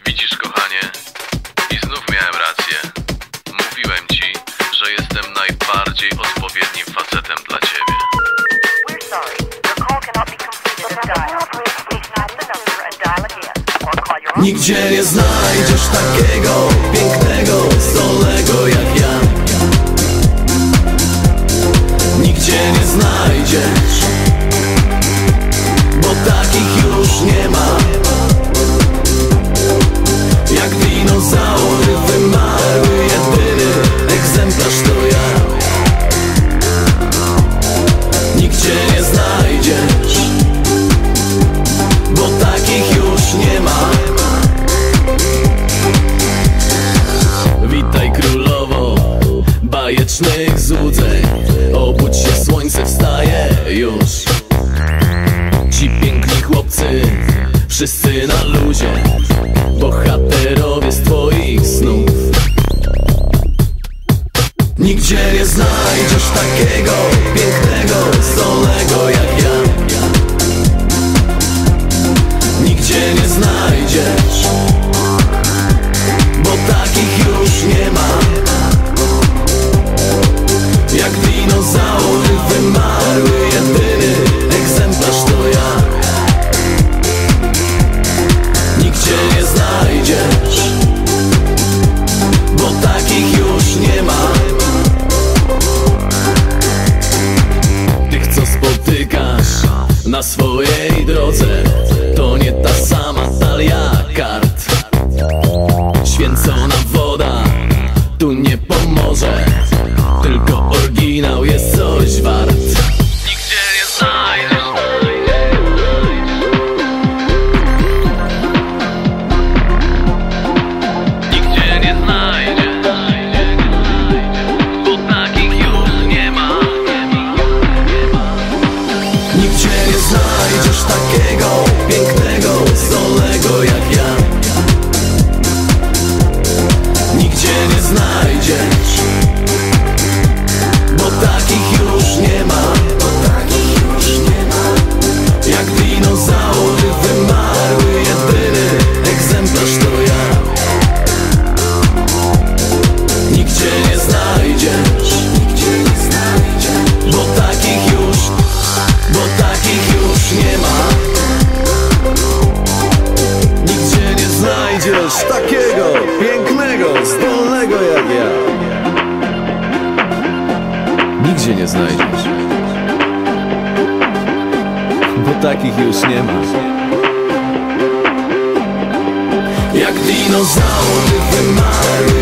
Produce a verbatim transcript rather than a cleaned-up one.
Widzisz, kochanie, i znów miałem rację. Mówiłem ci, że jestem najbardziej odpowiednim facetem dla ciebie. We're sorry. Your call cannot be completed and dialed. Please type the number and dial again. Or call your own. Nigdzie nie znajdziesz takiego pięknego, zdolnego jak ja. Nigdzie nie znajdziesz, bo takich już nie ma. Jak dinozaury wymarły, jedyny egzemplarz to ja. Nigdzie nie znajdziesz, bo takich już nie ma. Witaj królowo bajecznych złudzeń. Obudź się, słońce wstaje już. Ci piękni chłopcy, wszyscy na luzie, bohaterowie z twoich snów. Nigdzie nie znajdziesz takiego pięknego, zdolnego jak ja. Nigdzie nie znajdziesz, bo takich już nie ma. Jak dinozaury wymarły, jedyny egzemplarz to ja. Nigdzie nie znajdziesz, bo takich już nie ma. Tych, co spotykasz na swojej drodze, to nie ta sama talia kart. Święcona woda tu nie pomoże, tylko oryginał jest coś wart. Nigdzie nie znajdziesz. Nigdzie nie znajdziesz, bo takich już nie ma. Nigdzie nie znajdziesz takiego pięknego, zdolnego jak ja. Nigdzie nie znajdziesz, bo takich już nie ma. Jak dinozaury wymarły, jedyny egzemplarz to ja. Nigdzie nie znajdziesz, bo takich już, bo takich już nie ma. Nigdzie nie znajdziesz takiego pięknego, zdolnego jak ja. Nigdzie nie znajdziesz, bo takich już nie ma. Jak dinozaury wymarły,